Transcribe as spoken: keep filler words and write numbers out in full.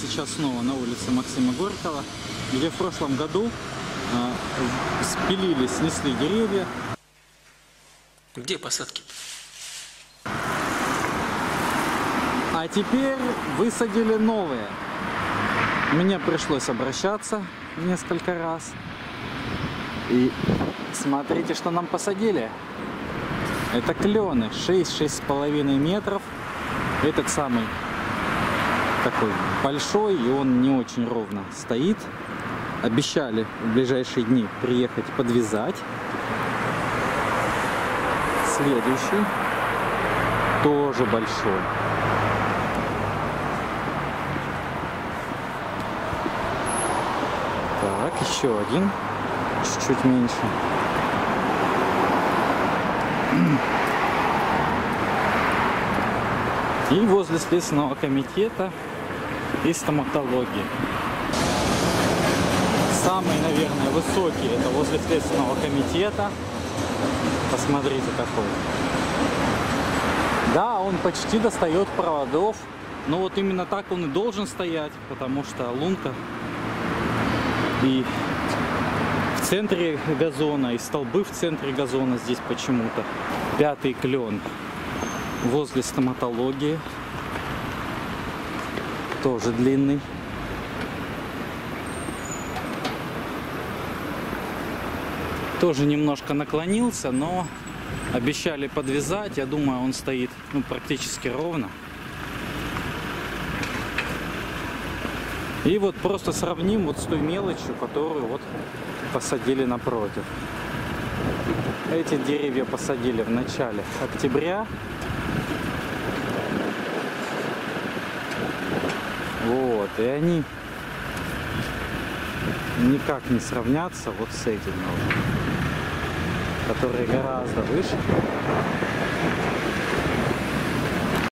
сейчас снова на улице Максима Горького, где в прошлом году э, спилили, снесли деревья. Где посадки? А теперь высадили новые. Мне пришлось обращаться несколько раз. И смотрите, что нам посадили. Это клены шесть-шесть с половиной метров. Этот самый такой большой, и он не очень ровно стоит. Обещали в ближайшие дни приехать подвязать. Следующий тоже большой. Так, еще один, чуть-чуть меньше. И возле Следственного комитета и стоматологии. Самый, наверное, высокий это возле Следственного комитета. Посмотрите какой. Да, он почти достает проводов. Но вот именно так он и должен стоять, потому что лунка и в центре газона, и столбы в центре газона здесь почему-то. Пятый клен возле стоматологии. Тоже длинный. Тоже немножко наклонился, но обещали подвязать. Я думаю, он стоит ну, практически ровно. И вот просто сравним вот с той мелочью, которую вот посадили напротив. Эти деревья посадили в начале октября. Вот, и они никак не сравнятся вот с этими, которые гораздо выше.